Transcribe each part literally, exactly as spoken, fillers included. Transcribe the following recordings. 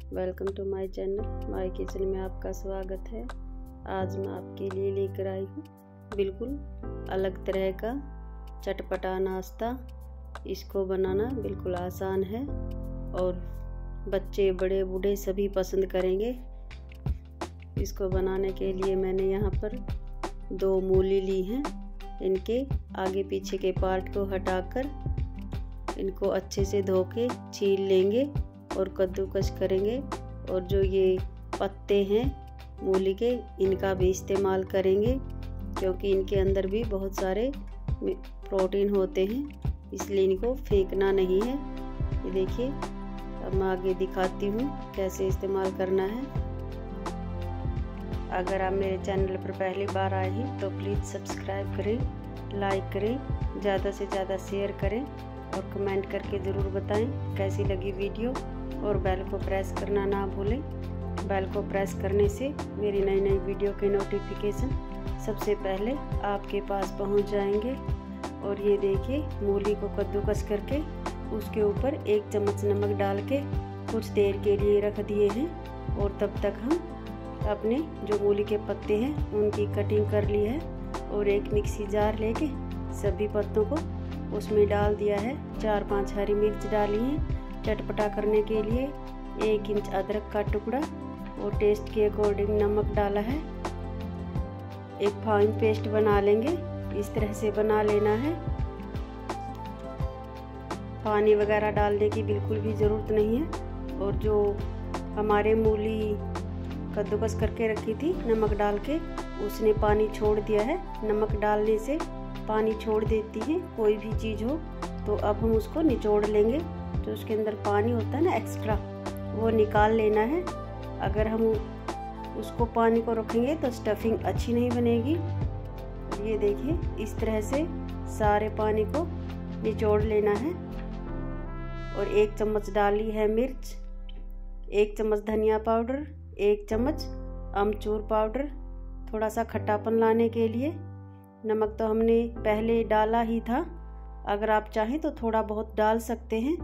Welcome to my channel my kitchen में आपका स्वागत है। आज मैं आपके लिए लेकर आई हूँ बिल्कुल अलग तरह का चटपटा नाश्ता। इसको बनाना बिल्कुल आसान है और बच्चे बड़े बूढ़े सभी पसंद करेंगे। इसको बनाने के लिए मैंने यहाँ पर दो मूली ली हैं। इनके आगे पीछे के पार्ट को हटाकर इनको अच्छे से धो के छील लेंगे और कद्दूकस करेंगे। और जो ये पत्ते हैं मूली के, इनका भी इस्तेमाल करेंगे क्योंकि इनके अंदर भी बहुत सारे प्रोटीन होते हैं, इसलिए इनको फेंकना नहीं है। ये देखिए, अब मैं आगे दिखाती हूँ कैसे इस्तेमाल करना है। अगर आप मेरे चैनल पर पहली बार आए हैं तो प्लीज़ सब्सक्राइब करें, लाइक करें, ज़्यादा से ज़्यादा शेयर करें और कमेंट करके ज़रूर बताएं कैसी लगी वीडियो। और बेल को प्रेस करना ना भूलें। बेल को प्रेस करने से मेरी नई नई वीडियो के नोटिफिकेशन सबसे पहले आपके पास पहुंच जाएंगे। और ये देखिए, मूली को कद्दूकस करके उसके ऊपर एक चम्मच नमक डाल के कुछ देर के लिए रख दिए हैं। और तब तक हम अपने जो मूली के पत्ते हैं उनकी कटिंग कर ली है और एक मिक्सी जार लेके सभी पत्तों को उसमें डाल दिया है। चार पांच हरी मिर्च डाली है चटपटा करने के लिए, एक इंच अदरक का टुकड़ा और टेस्ट के अकॉर्डिंग नमक डाला है। एक फाइन पेस्ट बना लेंगे, इस तरह से बना लेना है। पानी वगैरह डालने की बिल्कुल भी ज़रूरत नहीं है। और जो हमारे मूली कद्दूकस करके रखी थी नमक डाल के, उसने पानी छोड़ दिया है। नमक डालने से पानी छोड़ देती है कोई भी चीज़ हो। तो अब हम उसको निचोड़ लेंगे। तो उसके अंदर पानी होता है ना एक्स्ट्रा, वो निकाल लेना है। अगर हम उसको पानी को रखेंगे तो स्टफिंग अच्छी नहीं बनेगी। ये देखिए, इस तरह से सारे पानी को निचोड़ लेना है। और एक चम्मच डाली है मिर्च, एक चम्मच धनिया पाउडर, एक चम्मच अमचूर पाउडर, थोड़ा सा खट्टापन लाने के लिए। नमक तो हमने पहले डाला ही था, अगर आप चाहें तो थोड़ा बहुत डाल सकते हैं।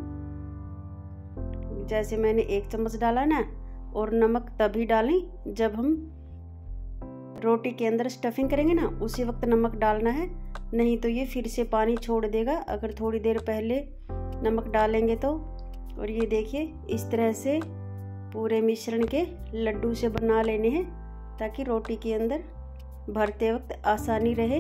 जैसे मैंने एक चम्मच डाला ना, और नमक तभी डालें जब हम रोटी के अंदर स्टफिंग करेंगे ना, उसी वक्त नमक डालना है, नहीं तो ये फिर से पानी छोड़ देगा अगर थोड़ी देर पहले नमक डालेंगे तो। और ये देखिए, इस तरह से पूरे मिश्रण के लड्डू से बना लेने हैं ताकि रोटी के अंदर भरते वक्त आसानी रहे।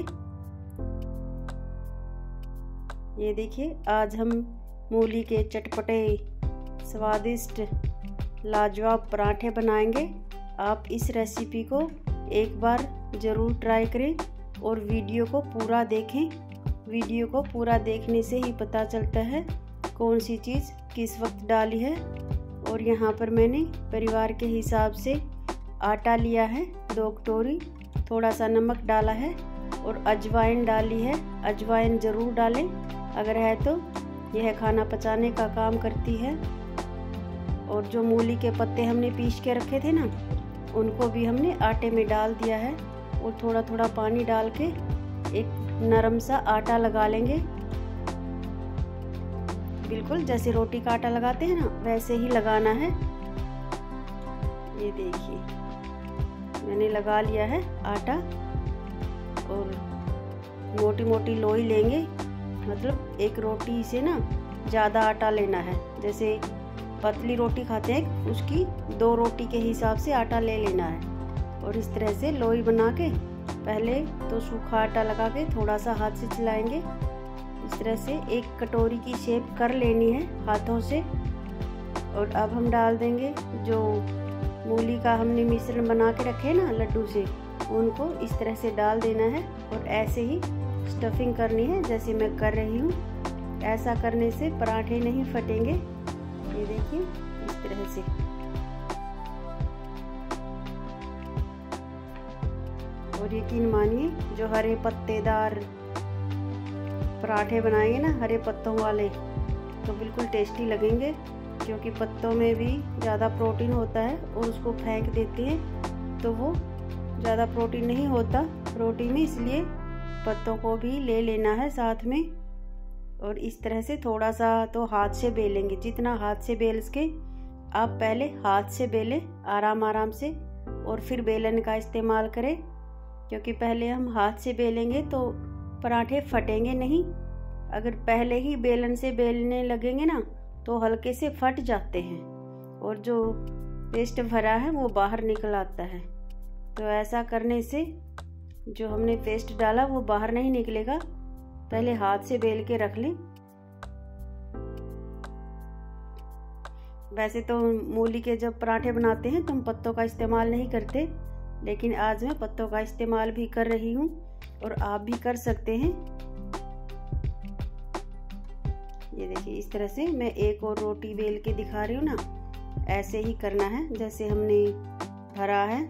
ये देखिए, आज हम मूली के चटपटे स्वादिष्ट लाजवाब पराठे बनाएंगे। आप इस रेसिपी को एक बार ज़रूर ट्राई करें और वीडियो को पूरा देखें। वीडियो को पूरा देखने से ही पता चलता है कौन सी चीज़ किस वक्त डाली है। और यहाँ पर मैंने परिवार के हिसाब से आटा लिया है, दो कटोरी, थोड़ा सा नमक डाला है और अजवाइन डाली है। अजवाइन ज़रूर डालें, अगर है तो यह खाना पचाने का काम करती है। और जो मूली के पत्ते हमने पीस के रखे थे ना, उनको भी हमने आटे में डाल दिया है और थोड़ा थोड़ा पानी डाल के एक नरम सा आटा लगा लेंगे। बिल्कुल जैसे रोटी का आटा लगाते हैं ना, वैसे ही लगाना है। ये देखिए, मैंने लगा लिया है आटा। और मोटी मोटी लोई लेंगे, मतलब एक रोटी से ना ज़्यादा आटा लेना है। जैसे पतली रोटी खाते हैं, उसकी दो रोटी के हिसाब से आटा ले लेना है। और इस तरह से लोई बना के पहले तो सूखा आटा लगा के थोड़ा सा हाथ से चलाएंगे। इस तरह से एक कटोरी की शेप कर लेनी है हाथों से। और अब हम डाल देंगे जो मूली का हमने मिश्रण बना के रखे ना लड्डू से, उनको इस तरह से डाल देना है और ऐसे ही स्टफिंग करनी है जैसे मैं कर रही हूँ। ऐसा करने से पराठे नहीं फटेंगे। ये देखिए, इस तरह से। और यकीन मानिए, जो हरे पत्तेदार पराठे बनाएंगे ना हरे पत्तों वाले, तो बिल्कुल टेस्टी लगेंगे क्योंकि पत्तों में भी ज़्यादा प्रोटीन होता है। और उसको फेंक देते हैं तो वो ज़्यादा प्रोटीन नहीं होता रोटी में, इसलिए पत्तों को भी ले लेना है साथ में। और इस तरह से थोड़ा सा तो हाथ से बेलेंगे, जितना हाथ से बेल सके आप पहले हाथ से बेलें आराम आराम से और फिर बेलन का इस्तेमाल करें, क्योंकि पहले हम हाथ से बेलेंगे तो पराठे फटेंगे नहीं। अगर पहले ही बेलन से बेलने लगेंगे ना तो हल्के से फट जाते हैं और जो पेस्ट भरा है वो बाहर निकल आता है। तो ऐसा करने से जो हमने पेस्ट डाला वो बाहर नहीं निकलेगा। पहले हाथ से बेल के रख लें। वैसे तो मूली के जब पराठे बनाते हैं तो हम पत्तों का इस्तेमाल नहीं करते, लेकिन आज मैं पत्तों का इस्तेमाल भी कर रही हूँ और आप भी कर सकते हैं। ये देखिए, इस तरह से मैं एक और रोटी बेल के दिखा रही हूँ ना, ऐसे ही करना है जैसे हमने भरा है।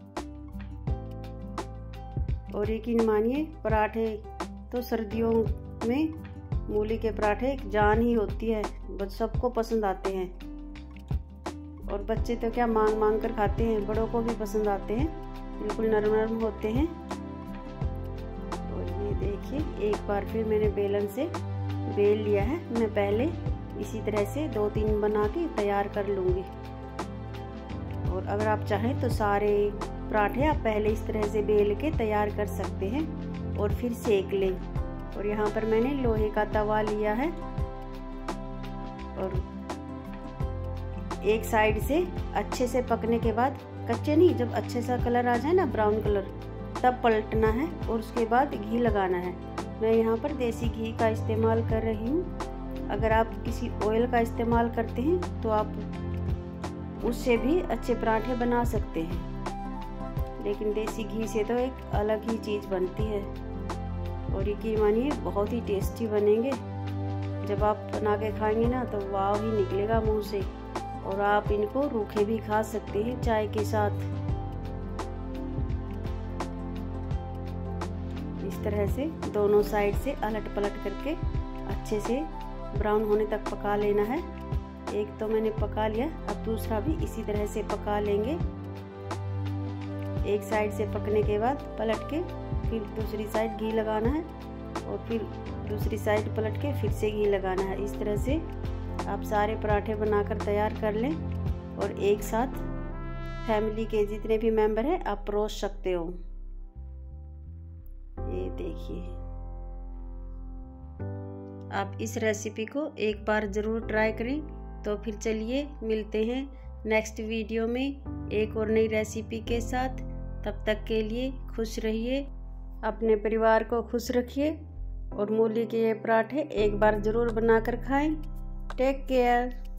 और यकीन मानिए, पराठे तो सर्दियों में मूली के पराठे एक जान ही होती है, सबको पसंद आते हैं। और बच्चे तो क्या मांग मांग कर खाते हैं, बड़ों को भी पसंद आते हैं, बिल्कुल नरम नरम होते हैं। और ये देखिए, एक बार फिर मैंने बेलन से बेल लिया है। मैं पहले इसी तरह से दो तीन बना के तैयार कर लूँगी। और अगर आप चाहें तो सारे पराठे आप पहले इस तरह से बेल के तैयार कर सकते हैं और फिर सेक लें। और यहाँ पर मैंने लोहे का तवा लिया है और एक साइड से अच्छे से पकने के बाद, कच्चे नहीं, जब अच्छे सा कलर आ जाए ना ब्राउन कलर, तब पलटना है और उसके बाद घी लगाना है। मैं यहाँ पर देसी घी का इस्तेमाल कर रही हूँ। अगर आप किसी ऑयल का इस्तेमाल करते हैं तो आप उससे भी अच्छे पराठे बना सकते हैं, लेकिन देसी घी से तो एक अलग ही चीज़ बनती है। और यकीन मानिए, बहुत ही टेस्टी बनेंगे। जब आप बना के खाएंगे ना तो वाव ही निकलेगा मुंह से। और आप इनको रूखे भी खा सकते हैं चाय के साथ। इस तरह से दोनों साइड से अलट पलट करके अच्छे से ब्राउन होने तक पका लेना है। एक तो मैंने पका लिया, अब दूसरा भी इसी तरह से पका लेंगे। एक साइड से पकने के बाद पलट के फिर दूसरी साइड घी लगाना है और फिर दूसरी साइड पलट के फिर से घी लगाना है। इस तरह से आप सारे पराठे बनाकर तैयार कर लें और एक साथ फैमिली के जितने भी मेंबर हैं आप परोस सकते हो। ये देखिए, आप इस रेसिपी को एक बार ज़रूर ट्राई करें। तो फिर चलिए मिलते हैं नेक्स्ट वीडियो में एक और नई रेसिपी के साथ। तब तक के लिए खुश रहिए, अपने परिवार को खुश रखिए और मूली के ये पराठे एक बार ज़रूर बनाकर खाएं। Take care.